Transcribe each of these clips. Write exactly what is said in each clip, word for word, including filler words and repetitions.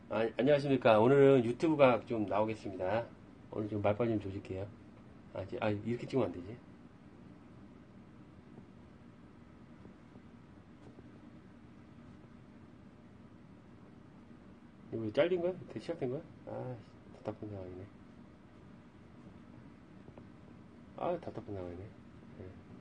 아, 안녕하십니까. 오늘은 유튜브가 좀 나오겠습니다. 오늘 좀 말빨 좀 조질게요. 아, 이제, 아, 이렇게 찍으면 안 되지. 이거 왜 잘린 거야? 대 시작된 거야? 아, 답답한 상황이네. 아, 답답한 상황이네. 예.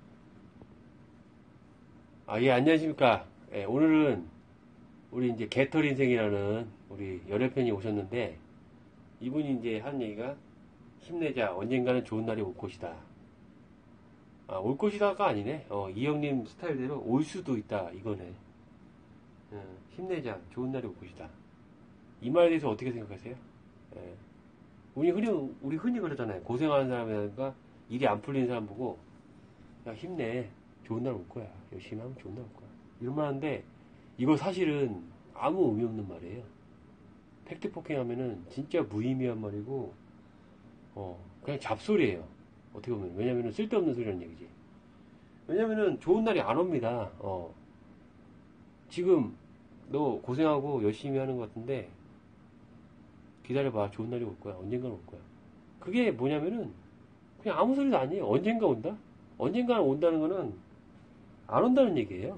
아, 예, 안녕하십니까. 예, 오늘은 우리 이제 개털 인생이라는 우리 열혈팬이 오셨는데, 이분이 이제 하는 얘기가 힘내자. 언젠가는 좋은 날이 올 것이다. 아, 올 것이다가 아니네. 어, 이 형님 스타일대로 올 수도 있다. 이거네. 어, 힘내자. 좋은 날이 올 것이다. 이 말에 대해서 어떻게 생각하세요? 예. 우리 흔히, 우리 흔히 그러잖아요. 고생하는 사람이니까 일이 안 풀리는 사람 보고, 야, 힘내. 좋은 날 올 거야. 열심히 하면 좋은 날 올 거야. 이런 말 하는데, 이거 사실은 아무 의미 없는 말이에요. 팩트 폭행 하면은 진짜 무의미한 말이고, 어, 그냥 잡소리예요. 어떻게 보면. 왜냐면은 쓸데없는 소리라는 얘기지. 왜냐면은 좋은 날이 안 옵니다. 어. 지금 너 고생하고 열심히 하는 것 같은데, 기다려봐. 좋은 날이 올 거야. 언젠가 올 거야. 그게 뭐냐면은 그냥 아무 소리도 아니에요. 언젠가 온다? 언젠가 온다는 거는 안 온다는 얘기예요.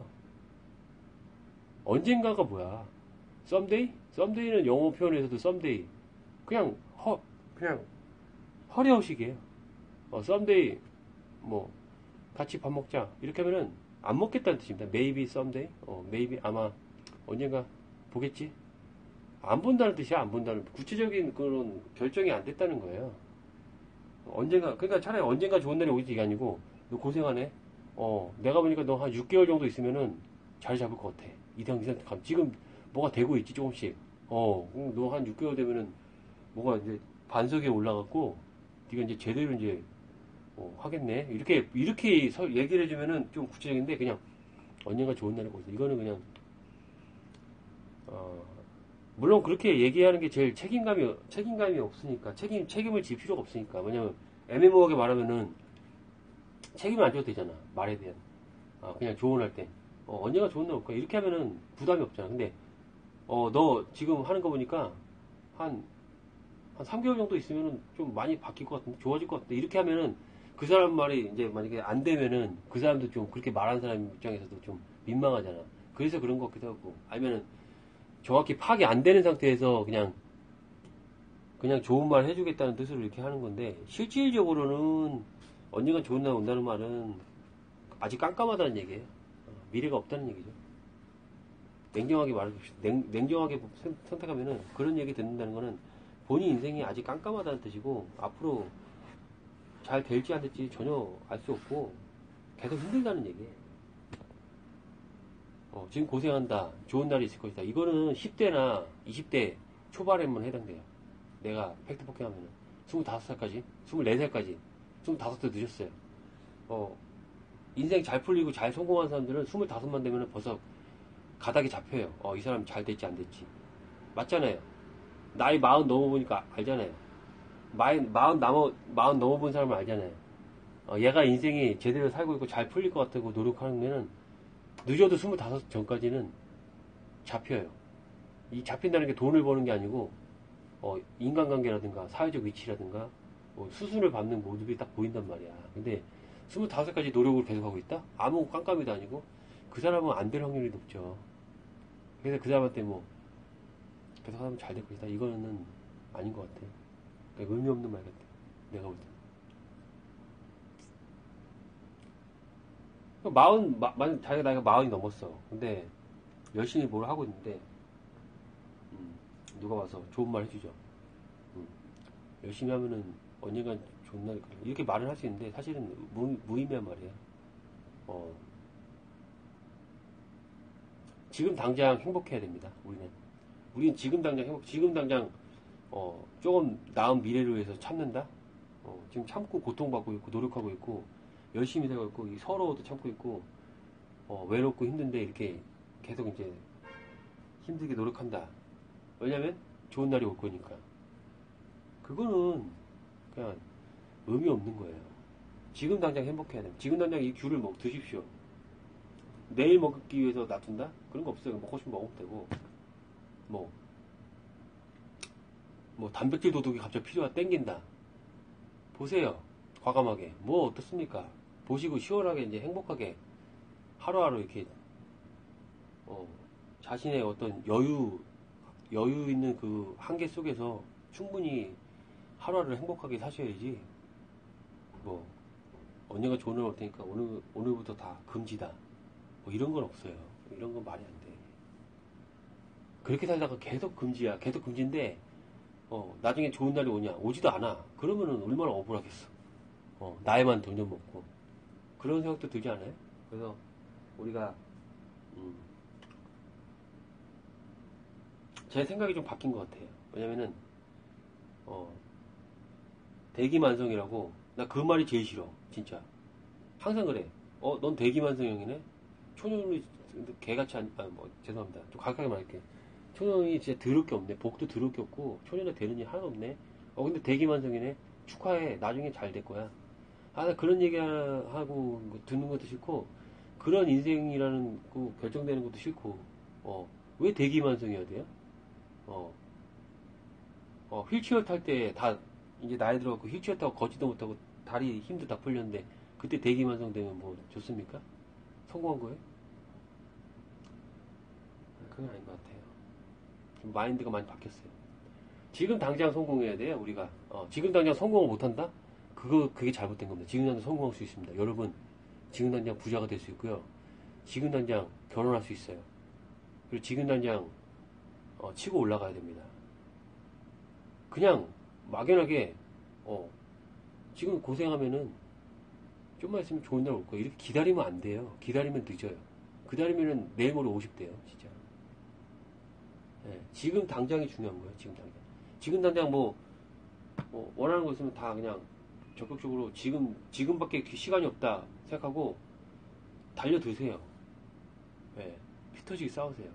언젠가가 뭐야? someday? someday는 영어 표현에서도 someday. 그냥 허 그냥 허례허식이에요. 어, someday 뭐 같이 밥 먹자. 이렇게 하면은 안 먹겠다는 뜻입니다. maybe someday. 어, maybe 아마 언젠가 보겠지. 안 본다는 뜻이야. 안 본다는 구체적인 그런 결정이 안 됐다는 거예요. 언젠가, 그러니까 차라리 언젠가 좋은 날이 오겠지 이게 아니고, 너 고생하네? 어, 내가 보니까 너 한 육 개월 정도 있으면은 자리 잡을 것 같아. 이상, 이상, 감. 지금 뭐가 되고 있지, 조금씩. 어, 너 한 육 개월 되면은 뭐가 이제 반석에 올라갔고, 네가 이제 제대로 이제, 어, 하겠네. 이렇게, 이렇게 서- 얘기를 해주면은 좀 구체적인데, 그냥 언젠가 좋은 날이 오겠어. 이거는 그냥, 어, 물론 그렇게 얘기하는 게 제일 책임감이, 책임감이 없으니까, 책임, 책임을 질 필요가 없으니까. 왜냐면, 애매모호하게 말하면은, 책임을 안 져도 되잖아. 말에 대한. 아, 그냥 조언할 때. 어, 언제가 좋은 날 올까? 이렇게 하면은 부담이 없잖아. 근데, 어, 너 지금 하는 거 보니까 한, 한 삼 개월 정도 있으면은 좀 많이 바뀔 것 같은데, 좋아질 것 같은데, 이렇게 하면은 그 사람 말이 이제 만약에 안 되면은 그 사람도 좀 그렇게 말하는 사람 입장에서도 좀 민망하잖아. 그래서 그런 것 같기도 하고. 아니면은 정확히 파악이 안 되는 상태에서 그냥, 그냥 좋은 말 해주겠다는 뜻으로 이렇게 하는 건데, 실질적으로는 언젠가 좋은 날 온다는 말은 아직 깜깜하다는 얘기예요. 어, 미래가 없다는 얘기죠. 냉정하게 말해봅시다. 냉, 냉정하게 선택하면은 그런 얘기 듣는다는 거는 본인 인생이 아직 깜깜하다는 뜻이고 앞으로 잘 될지 안 될지 전혀 알 수 없고 계속 힘들다는 얘기예요. 어, 지금 고생한다. 좋은 날이 있을 것이다. 이거는 십 대나 이십 대 초반에만 해당돼요. 내가 팩트 폭행하면은 스물다섯 살까지, 스물네 살까지, 스물다섯 대 늦었어요. 어, 인생 잘 풀리고 잘 성공한 사람들은 스물다섯만 되면은 벌써 가닥이 잡혀요. 어, 이 사람 잘 됐지, 안 됐지. 맞잖아요. 나이 마흔 넘어보니까 알잖아요. 마이, 마흔 넘어, 마흔 넘어본 사람을 알잖아요. 어, 얘가 인생이 제대로 살고 있고 잘 풀릴 것 같다고 노력하면은 늦어도 스물다섯 전까지는 잡혀요. 이 잡힌다는 게 돈을 버는 게 아니고, 어, 인간관계라든가 사회적 위치라든가, 뭐 수순을 밟는 모습이 딱 보인단 말이야. 근데 스물다섯까지 노력을 계속하고 있다? 아무 깜깜이도 아니고, 그 사람은 안 될 확률이 높죠. 그래서 그 사람한테 뭐, 계속 하면 잘 될 것이다. 이거는 아닌 것 같아. 그러니까 의미 없는 말 같아. 내가 볼 때. 그러니까 마흔, 마, 만, 자기가 나이가 마흔이 넘었어. 근데 열심히 뭘 하고 있는데, 음, 누가 와서 좋은 말 해주죠. 음, 열심히 하면은 언젠간 좋은 날이 거야. 이렇게 말을 할 수 있는데 사실은 무, 무의미한 말이야. 어, 지금 당장 행복해야 됩니다. 우리는. 우리는 지금 당장 행복, 지금 당장 어, 조금 나은 미래를 위해서 참는다? 어, 지금 참고 고통받고 있고 노력하고 있고 열심히 살고 있고 서러워도 참고 있고 어, 외롭고 힘든데 이렇게 계속 이제 힘들게 노력한다. 왜냐면 좋은 날이 올 거니까. 그거는 그냥 의미 없는 거예요. 지금 당장 행복해야 돼요. 지금 당장 이 귤을 먹 드십시오. 내일 먹기 위해서 놔둔다? 그런 거 없어요. 먹고 싶으면 먹으면 되고 뭐 뭐 단백질 도둑이 갑자기 필요가 땡긴다. 보세요. 과감하게. 뭐 어떻습니까? 보시고 시원하게 이제 행복하게 하루하루 이렇게 어, 자신의 어떤 여유 여유 있는 그 한계 속에서 충분히 하루하루를 행복하게 사셔야지. 뭐 언젠가 좋은 날 올 테니까 오늘 오늘부터 다 금지다. 뭐 이런 건 없어요. 이런 건 말이 안 돼. 그렇게 살다가 계속 금지야. 계속 금지인데 어, 나중에 좋은 날이 오냐? 오지도 않아. 그러면은 얼마나 억울하겠어. 어, 나에만 돌려먹고. 그런 생각도 들지 않아요? 그래서 우리가 음, 제 생각이 좀 바뀐 것 같아요. 왜냐면은 어, 대기만성이라고 나 그 말이 제일 싫어. 진짜. 항상 그래. 어, 넌 대기만성형이네? 초년이 개같이 안, 아, 뭐, 죄송합니다. 좀 가깝게 말할게. 초년이 진짜 더럽게 없네. 복도 더럽게 없고, 초년에 되는 일 하나도 없네. 어, 근데 대기만성이네? 축하해. 나중에 잘 될 거야. 아, 나 그런 얘기 하고, 듣는 것도 싫고, 그런 인생이라는, 거 결정되는 것도 싫고, 어, 왜 대기만성이어야 돼요? 어, 어, 휠체어 탈 때 다, 이제 나이 들어갖고 휠체어 타고 걷지도 못하고, 다리 힘도 다 풀렸는데, 그때 대기만성 되면 뭐, 좋습니까? 성공한 거예요? 그건 아닌 것 같아요. 좀 마인드가 많이 바뀌었어요. 지금 당장 성공해야 돼요, 우리가. 어, 지금 당장 성공을 못한다? 그거, 그게 잘못된 겁니다. 지금 당장 성공할 수 있습니다. 여러분, 지금 당장 부자가 될 수 있고요. 지금 당장 결혼할 수 있어요. 그리고 지금 당장, 어, 치고 올라가야 됩니다. 그냥, 막연하게, 어, 지금 고생하면은, 좀만 있으면 좋은 날 올 거예요. 이렇게 기다리면 안 돼요. 기다리면 늦어요. 기다리면은 내일 모레 오십 대요, 진짜. 네, 지금 당장이 중요한 거예요. 지금 당장. 지금 당장 뭐, 뭐 원하는 거 있으면 다 그냥 적극적으로 지금 지금밖에 시간이 없다 생각하고 달려드세요. 네, 피 터지게 싸우세요.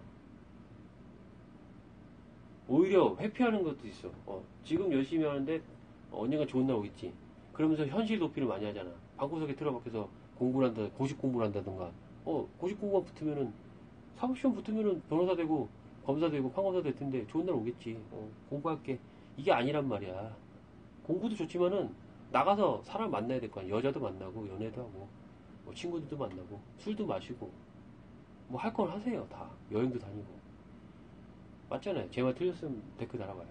오히려 회피하는 것도 있어. 어, 지금 열심히 하는데 언젠가 좋은 날 오겠지. 그러면서 현실 도피를 많이 하잖아. 방구석에 틀어박혀서 공부를 한다, 고시 공부를 한다든가. 어, 고시 공부만 붙으면은 사법시험 붙으면은 변호사 되고 검사 되고 판검사 될 텐데 좋은 날 오겠지. 어, 공부할게. 이게 아니란 말이야. 공부도 좋지만은 나가서 사람 만나야 될 거 아니야. 여자도 만나고 연애도 하고 뭐 친구들도 만나고 술도 마시고 뭐 할 건 하세요. 다 여행도 다니고 맞잖아요. 제 말 틀렸으면 댓글 달아봐요.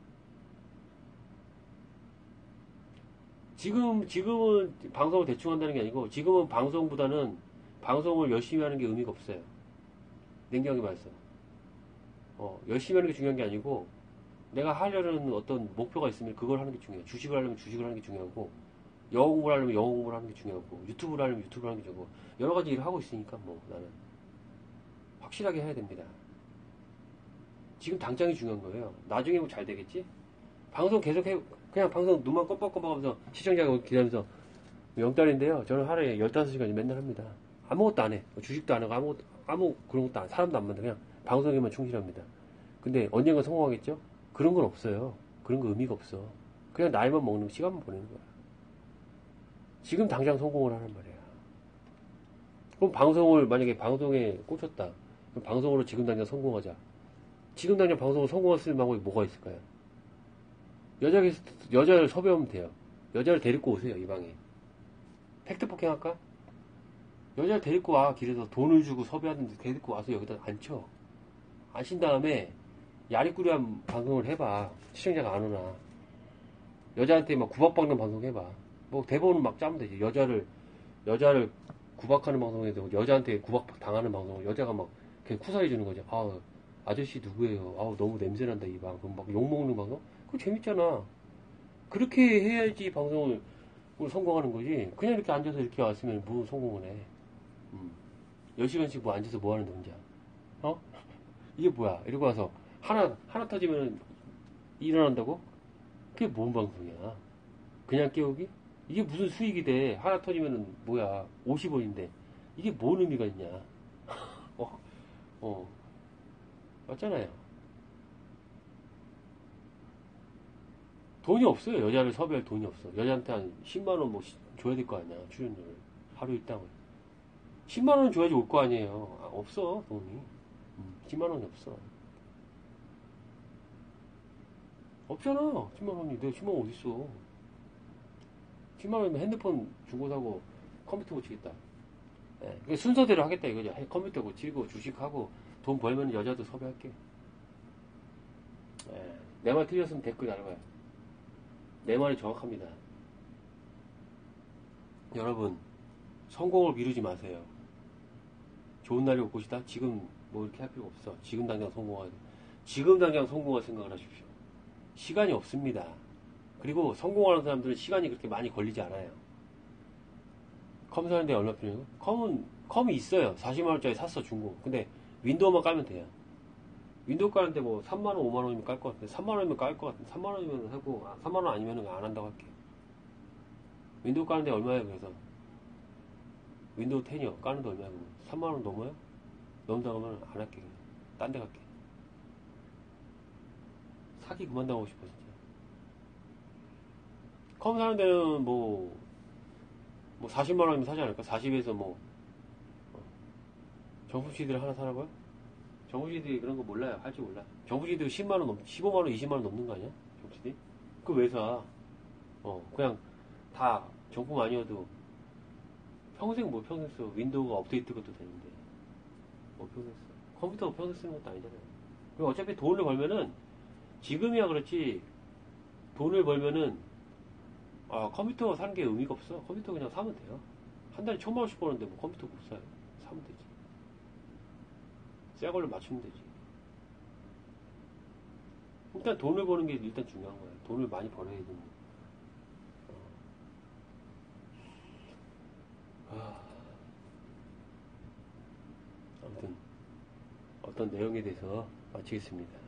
지금 지금은 방송을 대충 한다는 게 아니고 지금은 방송보다는 방송을 열심히 하는 게 의미가 없어요. 냉정하게 말해서 어, 열심히 하는 게 중요한 게 아니고 내가 하려는 어떤 목표가 있으면 그걸 하는 게 중요해요. 주식을 하려면 주식을 하는 게 중요하고 영어 공부를 하려면 영어 공부를 하는 게 중요하고 유튜브를 하려면 유튜브를 하는 게 중요하고 여러 가지 일을 하고 있으니까 뭐 나는 확실하게 해야 됩니다. 지금 당장이 중요한 거예요. 나중에 뭐 잘 되겠지? 방송 계속 해 그냥 방송 눈만 껌뻑껌뻑하면서 시청자가 기다리면서 영달인데요. 저는 하루에 열다섯 시간 맨날 합니다. 아무것도 안 해. 주식도 안 하고 아무것도 아무 그런 것도 안 사람도 안 만나. 그냥 방송에만 충실합니다. 근데 언젠가 성공하겠죠? 그런 건 없어요. 그런 거 의미가 없어. 그냥 나이만 먹는 시간만 보내는 거야. 지금 당장 성공을 하는 말이야. 그럼 방송을 만약에 방송에 꽂혔다. 그럼 방송으로 지금 당장 성공하자. 지금 당장 방송을 성공할 수 있는 방법이 뭐가 있을까요? 여자 게스트, 여자를 섭외하면 돼요. 여자를 데리고 오세요, 이 방에. 팩트 폭행 할까? 여자를 데리고 와, 길에서 돈을 주고 섭외하는데 데리고 와서 여기다 앉혀. 앉힌 다음에 야리꾸리한 방송을 해봐. 시청자가 안 오나. 여자한테 막 구박받는 방송 해봐. 뭐 대본은 막 짜면 되지. 여자를, 여자를 구박하는 방송에 되고, 여자한테 구박 당하는 방송을 여자가 막 그냥 쿠사해 주는 거지. 아, 아저씨 누구예요? 아우, 너무 냄새난다, 이 방. 그럼 막 욕먹는 방송? 그거 재밌잖아. 그렇게 해야지 방송을 성공하는 거지. 그냥 이렇게 앉아서 이렇게 왔으면 뭐 성공을 해. 음. 열 시간씩 뭐 앉아서 뭐 하는데 혼자. 어? 이게 뭐야? 이러고 와서 하나, 하나 터지면 일어난다고? 그게 뭔 방송이야? 그냥 깨우기? 이게 무슨 수익이 돼? 하나 터지면은 뭐야? 오십 원인데. 이게 뭔 의미가 있냐? 어? 어. 맞잖아요. 돈이 없어요. 여자를 섭외할 돈이 없어. 여자한테 한 십만 원 뭐 줘야 될 거 아니야. 출연료를. 하루 일당을. 십만 원 줘야지 올 거 아니에요. 아, 없어, 돈이. 음, 십만 원이 없어. 없잖아. 십만 원이. 내가 십만 원 어딨어. 십만 원이면 핸드폰 중고 사고 컴퓨터 고치겠다. 예, 그 순서대로 하겠다 이거죠. 컴퓨터 고치고 주식하고 돈 벌면 여자도 섭외할게. 예, 내 말 틀렸으면 댓글 달아봐요. 내 말이 정확합니다. 여러분, 성공을 미루지 마세요. 좋은 날이 올 것이다. 지금 뭐 이렇게 할 필요 없어. 지금 당장 성공하자. 지금 당장 성공할 생각을 하십시오. 시간이 없습니다. 그리고 성공하는 사람들은 시간이 그렇게 많이 걸리지 않아요. 컴 사는데 얼마 필요해요? 컴은, 컴이 있어요. 사십만 원짜리 샀어, 중고. 근데 윈도우만 깔면 돼요. 윈도우 깔는데 뭐 삼만 원, 오만 원이면 깔 것 같은데, 삼만 원이면 깔 것 같은데, 삼만 원이면 하고, 아, 삼만 원 아니면 안 한다고 할게. 윈도우 까는데 얼마예요, 그래서? 윈도우 텐이요. 까는데 얼마예요? 삼만 원 넘어요? 넘다 가면 안 할게. 그냥. 딴 데 갈게. 사기 그만 당하고 싶어, 진짜. 컴 사는 데는 뭐, 뭐 사십만 원이면 사지 않을까? 사십에서 뭐, 어, 정품 씨디를 하나 사라고요? 정품 씨디 그런 거 몰라요. 할 줄 몰라. 정품 씨디 십만 원 넘, 십오만 원, 이십만 원 넘는 거 아니야? 정품 씨디? 그거 왜 사? 어, 그냥 다 정품 아니어도 평생 뭐 평생 써. 윈도우가 업데이트 것도 되는데. 뭐 평생 써. 컴퓨터가 평생 쓰는 것도 아니잖아요. 그리고 어차피 돈을 벌면은, 지금이야 그렇지, 돈을 벌면은, 아, 컴퓨터 사는 게 의미가 없어. 컴퓨터 그냥 사면 돼요. 한 달에 천만 원씩 버는데 뭐 컴퓨터 못 사요. 사면 되지. 새 걸로 맞추면 되지. 일단 돈을 버는 게 일단 중요한 거야. 돈을 많이 벌어야지. 어. 아, 아무튼 어떤 내용에 대해서 마치겠습니다.